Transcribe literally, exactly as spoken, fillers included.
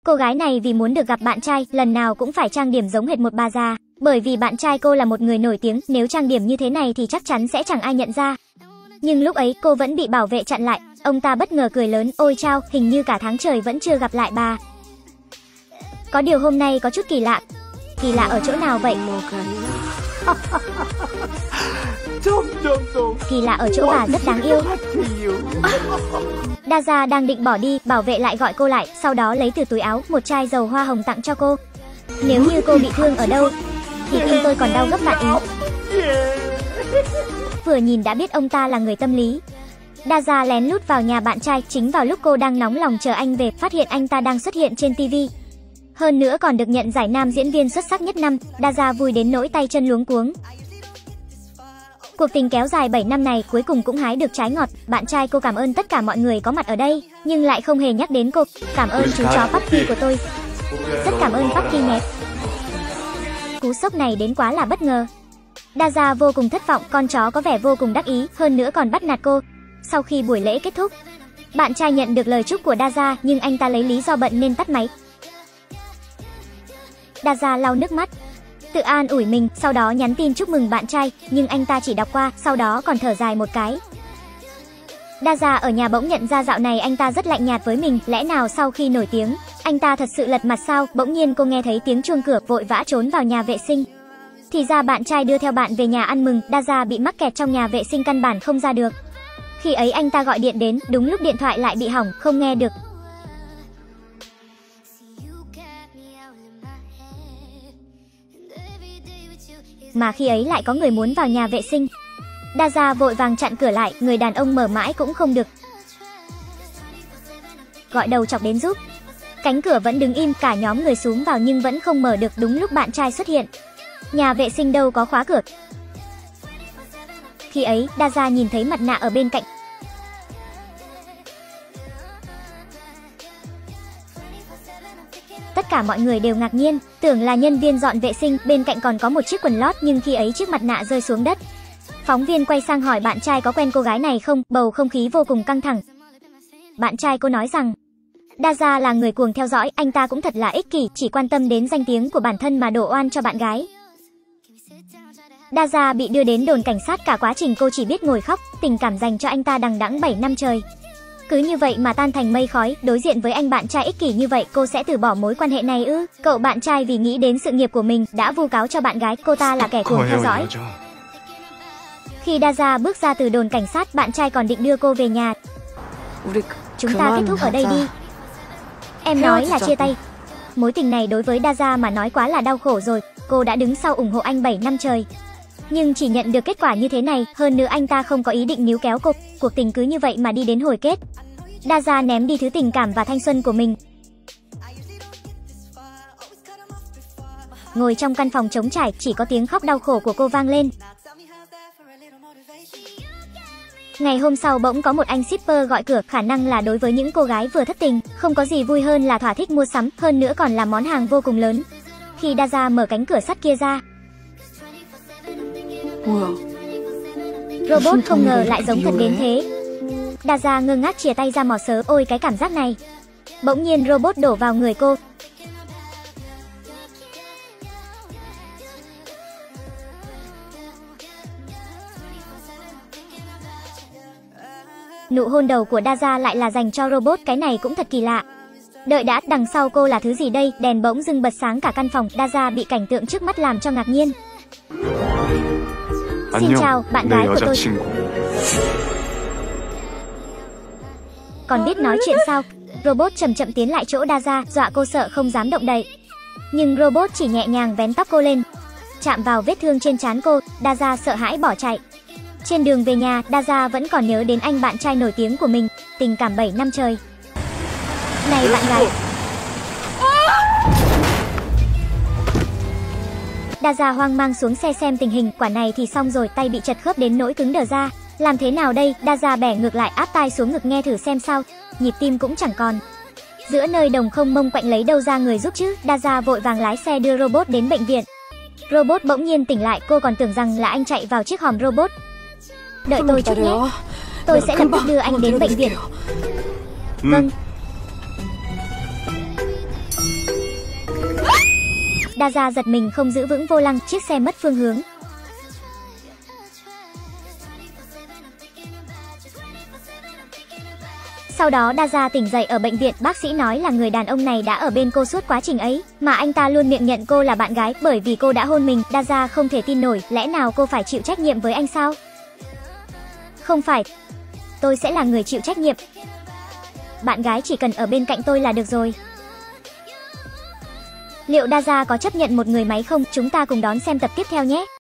Cô gái này vì muốn được gặp bạn trai, lần nào cũng phải trang điểm giống hệt một bà già. Bởi vì bạn trai cô là một người nổi tiếng, nếu trang điểm như thế này thì chắc chắn sẽ chẳng ai nhận ra. Nhưng lúc ấy cô vẫn bị bảo vệ chặn lại. Ông ta bất ngờ cười lớn, ôi chao, hình như cả tháng trời vẫn chưa gặp lại bà. Có điều hôm nay có chút kỳ lạ. Kỳ lạ ở chỗ nào vậy? Kỳ lạ ở chỗ bà rất đáng yêu. Daza đang định bỏ đi, bảo vệ lại gọi cô lại, sau đó lấy từ túi áo một chai dầu hoa hồng tặng cho cô. Nếu như cô bị thương ở đâu thì tim tôi còn đau gấp vạn ý. Vừa nhìn đã biết ông ta là người tâm lý. Daza lén lút vào nhà bạn trai chính vào lúc cô đang nóng lòng chờ anh về, phát hiện anh ta đang xuất hiện trên ti vi. Hơn nữa còn được nhận giải nam diễn viên xuất sắc nhất năm. Daza vui đến nỗi tay chân luống cuống. Cuộc tình kéo dài bảy năm này cuối cùng cũng hái được trái ngọt. Bạn trai cô cảm ơn tất cả mọi người có mặt ở đây, nhưng lại không hề nhắc đến cô. Cảm ơn chú chó Puppy của tôi. Rất cảm ơn Puppy nhé. Cú sốc này đến quá là bất ngờ. Daza vô cùng thất vọng, con chó có vẻ vô cùng đắc ý, hơn nữa còn bắt nạt cô. Sau khi buổi lễ kết thúc, bạn trai nhận được lời chúc của Daza, nhưng anh ta lấy lý do bận nên tắt máy. Daza lau nước mắt, tự an ủi mình, sau đó nhắn tin chúc mừng bạn trai, nhưng anh ta chỉ đọc qua, sau đó còn thở dài một cái. Daza ở nhà bỗng nhận ra dạo này anh ta rất lạnh nhạt với mình, lẽ nào sau khi nổi tiếng, anh ta thật sự lật mặt sao? Bỗng nhiên cô nghe thấy tiếng chuông cửa, vội vã trốn vào nhà vệ sinh. Thì ra bạn trai đưa theo bạn về nhà ăn mừng, Daza bị mắc kẹt trong nhà vệ sinh căn bản không ra được. Khi ấy anh ta gọi điện đến, đúng lúc điện thoại lại bị hỏng, không nghe được. Mà khi ấy lại có người muốn vào nhà vệ sinh. Daza vội vàng chặn cửa lại, người đàn ông mở mãi cũng không được. Gọi đầu chọc đến giúp. Cánh cửa vẫn đứng im, cả nhóm người xúm vào nhưng vẫn không mở được, đúng lúc bạn trai xuất hiện. Nhà vệ sinh đâu có khóa cửa. Khi ấy, Daza nhìn thấy mặt nạ ở bên cạnh. Tất cả mọi người đều ngạc nhiên, tưởng là nhân viên dọn vệ sinh, bên cạnh còn có một chiếc quần lót, nhưng khi ấy chiếc mặt nạ rơi xuống đất. Phóng viên quay sang hỏi bạn trai có quen cô gái này không, bầu không khí vô cùng căng thẳng. Bạn trai cô nói rằng, Daza là người cuồng theo dõi, anh ta cũng thật là ích kỷ, chỉ quan tâm đến danh tiếng của bản thân mà đổ oan cho bạn gái. Daza bị đưa đến đồn cảnh sát, cả quá trình cô chỉ biết ngồi khóc, tình cảm dành cho anh ta đằng đẵng bảy năm trời. Cứ như vậy mà tan thành mây khói, đối diện với anh bạn trai ích kỷ như vậy, cô sẽ từ bỏ mối quan hệ này ư? Cậu bạn trai vì nghĩ đến sự nghiệp của mình, đã vu cáo cho bạn gái, cô ta là kẻ cuồng theo dõi. Khi Daza bước ra từ đồn cảnh sát, bạn trai còn định đưa cô về nhà. Chúng ta kết thúc ở đây đi. Em nói là chia tay. Mối tình này đối với Daza mà nói quá là đau khổ rồi. Cô đã đứng sau ủng hộ anh bảy năm trời, nhưng chỉ nhận được kết quả như thế này. Hơn nữa anh ta không có ý định níu kéo cô. Cuộc tình cứ như vậy mà đi đến hồi kết. Daza ném đi thứ tình cảm và thanh xuân của mình. Ngồi trong căn phòng trống trải, chỉ có tiếng khóc đau khổ của cô vang lên. Ngày hôm sau bỗng có một anh shipper gọi cửa, khả năng là đối với những cô gái vừa thất tình, không có gì vui hơn là thỏa thích mua sắm, hơn nữa còn là món hàng vô cùng lớn. Khi Daza mở cánh cửa sắt kia ra, robot không ngờ lại giống thật đến thế. Daza ngơ ngác chìa tay ra mò sớ, ôi cái cảm giác này. Bỗng nhiên robot đổ vào người cô. Nụ hôn đầu của Daza lại là dành cho robot, cái này cũng thật kỳ lạ. Đợi đã, đằng sau cô là thứ gì đây? Đèn bỗng dưng bật sáng cả căn phòng, Daza bị cảnh tượng trước mắt làm cho ngạc nhiên. Xin chào, bạn gái của tôi. Còn biết nói chuyện sao? Robot chậm chậm tiến lại chỗ Daza, dọa cô sợ không dám động đậy. Nhưng robot chỉ nhẹ nhàng vén tóc cô lên, chạm vào vết thương trên trán cô. Daza sợ hãi bỏ chạy. Trên đường về nhà, Daza vẫn còn nhớ đến anh bạn trai nổi tiếng của mình, tình cảm bảy năm trời. Này bạn gái. Daza hoang mang xuống xe xem tình hình, quả này thì xong rồi, tay bị chật khớp đến nỗi cứng đờ ra. Làm thế nào đây? Daza bẻ ngược lại, áp tai xuống ngực nghe thử xem sao. Nhịp tim cũng chẳng còn. Giữa nơi đồng không mông quạnh lấy đâu ra người giúp chứ. Daza vội vàng lái xe đưa robot đến bệnh viện. Robot bỗng nhiên tỉnh lại, cô còn tưởng rằng là anh chạy vào chiếc hòm robot. Đợi tôi chút nhé, tôi sẽ lập tức đưa anh đến bệnh viện. Vâng. Daza giật mình không giữ vững vô lăng, chiếc xe mất phương hướng. Sau đó Daza tỉnh dậy ở bệnh viện, bác sĩ nói là người đàn ông này đã ở bên cô suốt quá trình ấy, mà anh ta luôn miệng nhận cô là bạn gái bởi vì cô đã hôn mình. Daza không thể tin nổi, lẽ nào cô phải chịu trách nhiệm với anh sao? Không phải, tôi sẽ là người chịu trách nhiệm. Bạn gái chỉ cần ở bên cạnh tôi là được rồi. Liệu Daza có chấp nhận một người máy không? Chúng ta cùng đón xem tập tiếp theo nhé.